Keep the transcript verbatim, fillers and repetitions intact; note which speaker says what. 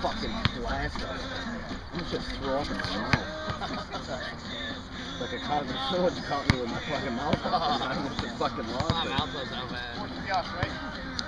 Speaker 1: fucking blast of it. I'm just throw up in my mouth. Like a caught, someone caught me with my fucking mouth open, and I almost just fucking lost
Speaker 2: My
Speaker 1: it.
Speaker 2: mouth was so bad.
Speaker 3: Four three us, right?